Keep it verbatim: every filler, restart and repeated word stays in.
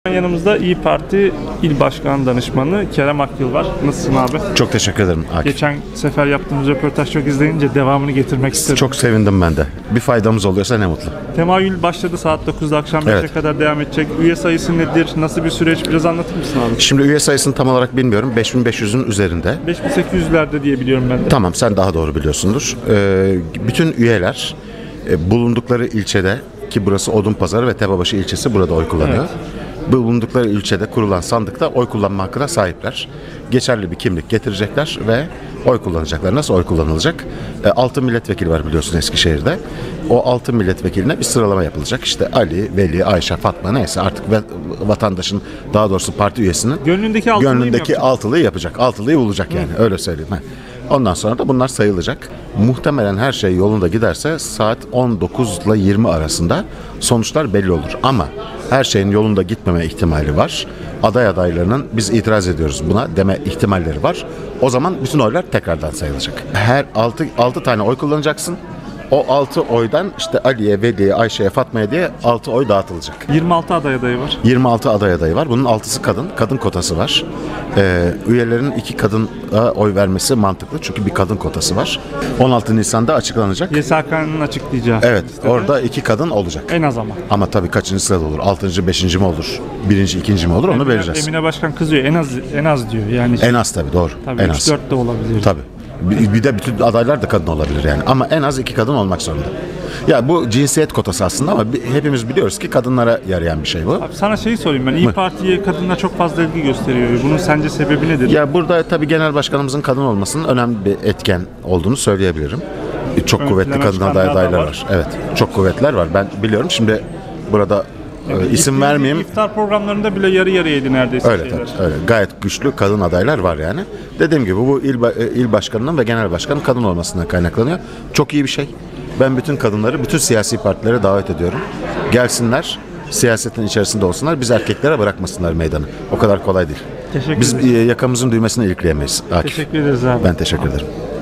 Yanımızda İYİ Parti İl Başkan Danışmanı Kerem Akyıl var. Nasılsın abi? Çok teşekkür ederim Akif. Geçen sefer yaptığımız röportaj çok izleyince devamını getirmek istedim. Çok sevindim ben de. Bir faydamız oluyorsa ne mutlu. Temayül başladı saat dokuzda, akşam beşe Evet. kadar devam edecek. Üye sayısı nedir? Nasıl bir süreç? Biraz anlatır mısın abi? Şimdi üye sayısını tam olarak bilmiyorum. beş bin beş yüzün üzerinde. beş bin sekiz yüzlerde diye biliyorum ben de. Tamam, sen daha doğru biliyorsundur. Ee, bütün üyeler e, bulundukları ilçede, ki burası Odunpazarı ve Tepebaşı ilçesi, burada oy kullanıyor. Evet. Bulundukları ilçede kurulan sandıkta oy kullanma hakkına sahipler. Geçerli bir kimlik getirecekler ve oy kullanacaklar. Nasıl oy kullanılacak? E, altı milletvekili var biliyorsun Eskişehir'de. O altı milletvekiline bir sıralama yapılacak. İşte Ali, Veli, Ayşe, Fatma neyse artık ve, vatandaşın, daha doğrusu parti üyesinin Gönlündeki altılıyı mı gönlündeki yapacak? altılıyı yapacak. Altılıyı bulacak yani. Öyle söyleyeyim. Ha. Ondan sonra da bunlar sayılacak. Muhtemelen her şey yolunda giderse saat on dokuz ile yirmi arasında sonuçlar belli olur. Ama her şeyin yolunda gitmeme ihtimali var. Aday adaylarının biz itiraz ediyoruz buna deme ihtimalleri var. O zaman bütün oylar tekrardan sayılacak. Her altı altı tane oy kullanacaksın. O altı oydan işte Ali'ye, Veli'ye, Ayşe'ye, Fatma'ya diye altı oy dağıtılacak. yirmi altı aday adayı var. yirmi altı aday adayı var. Bunun altısı kadın. Kadın kotası var. Ee, üyelerin iki kadına oy vermesi mantıklı. Çünkü bir kadın kotası var. on altı Nisan'da açıklanacak. Y S K'nın açıklayacağı. Evet. listede. Orada iki kadın olacak. En az ama. Ama tabii kaçıncı sırada olur? Altıncı, beşinci mi olur? Birinci, ikinci mi olur? Onu Emine, vereceğiz. Emine Başkan kızıyor. En az en az diyor. Yani En az tabii, doğru. tabii En üç az. dört de olabilir. Tabii. Bir, bir de bütün adaylar da kadın olabilir yani. Ama en az iki kadın olmak zorunda. Ya bu cinsiyet kotası aslında ama bi- hepimiz biliyoruz ki kadınlara yarayan bir şey bu. Abi sana şeyi sorayım ben. İYİ Parti'ye kadınlar çok fazla ilgi gösteriyor. Bunun sence sebebi nedir? Ya burada tabii genel başkanımızın kadın olmasının önemli bir etken olduğunu söyleyebilirim. Çok Ön kuvvetli plana kadın çıkan aday bir adam adaylar var. var. Evet. Çok kuvvetliler var. Ben biliyorum. Şimdi burada e, isim İftar- vermeyeyim. İftar programlarında bile yarı yarıyaydı neredeyse Öyle şeyler. tabii. Öyle. Gayet güçlü kadın adaylar var yani. Dediğim gibi bu il, ba- e, il başkanının ve genel başkanın kadın olmasından kaynaklanıyor. Çok iyi bir şey. Ben bütün kadınları, bütün siyasi partilere davet ediyorum. Gelsinler, siyasetin içerisinde olsunlar. Biz erkeklere bırakmasınlar meydanı. O kadar kolay değil. Teşekkür Biz ederiz. e, yakamızın düğmesini ilikleyemeyiz. Akif. Teşekkür ederiz abi. Ben teşekkür ederim.